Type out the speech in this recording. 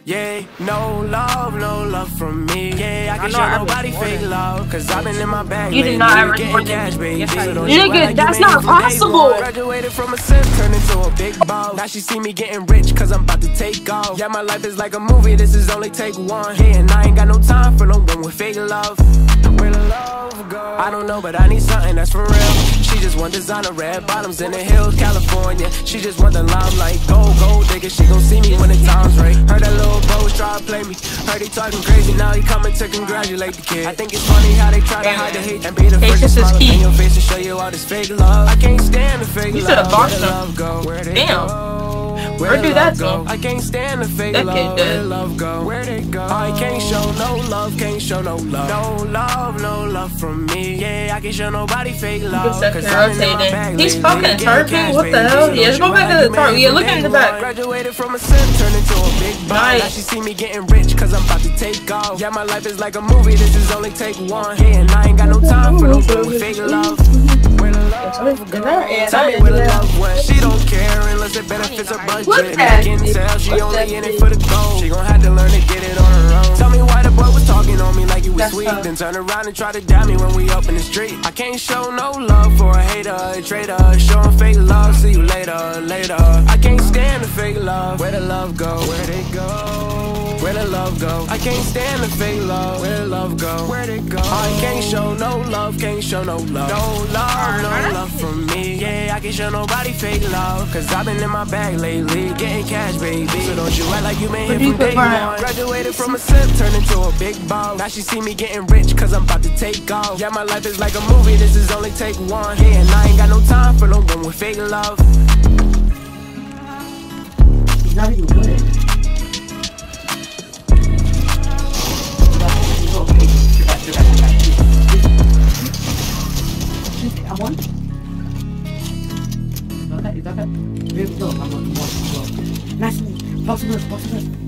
Yeah, no love from me. Yeah, I can show nobody fake love, cause I've been in my bag. You did not ever getting cash, baby. Nigga, that's not possible. Graduated from a sim, turned into a big boss. Now she see me getting rich, cause I'm about to take off. Yeah, my life is like a movie, this is only take one. Hey, and I ain't got no time for no one with fake love. Where the love go? I don't know, but I need something that's for real. She just want designer red bottoms in the hills, California. She just want the limelight, gold digger. She gon' see me when the time's right. Heard that little bro try to play me. Heard he talking crazy, now he coming to congratulate the kid. I think it's funny how they try to hide the hate and be the first to smile up in your face and show you all this fake love. I can't stand the fake love. Where the love go? Where they go? Where do that go? I can't stand the fake love. Where love go? Where they go? I can't show no love, can't show no love. No love from me. Yeah, I can't show nobody fake love. Cause I'm in my bag. He's fucking turping. What the hell? Yeah, let's go back to the turp. Yeah, look at the back. Graduated from a sim, turned into a big boss. Now she see me getting rich, cause I'm about to take off. Yeah, my life is like a movie, this is only take one. Hey, and I ain't got no time for no one with fake love. Where the love go? Tell me where the love went. She don't care unless it benefits her budget. I can tell she only in it for the gold. She gon' have to learn to get it on her own. Tell me why the boy was talking on me like he was sweet, then turn around and try to doubt me when we up in the street. I can't show no love for a hater, a traitor. Showing fake love, see you later. I can't stand the fake love. Where the love go? Where they go? Where the love go? I can't stand the fake love. Where the love go? Where they go? I can't show no love, can't show no love. No love from me. Yeah, I can't show nobody fake love, cause I've been in my bag lately, getting cash, baby. So don't you act like you been here from day one. Graduated from a sim, turned into a big boss. Now she see me getting rich, cause I'm about to take off. Yeah, my life is like a movie, this is only take one. Yeah, and I ain't got no time for no one with fake love. He's not even good. I won. Is that it? Really? No, I'm on. Nice. Box of this.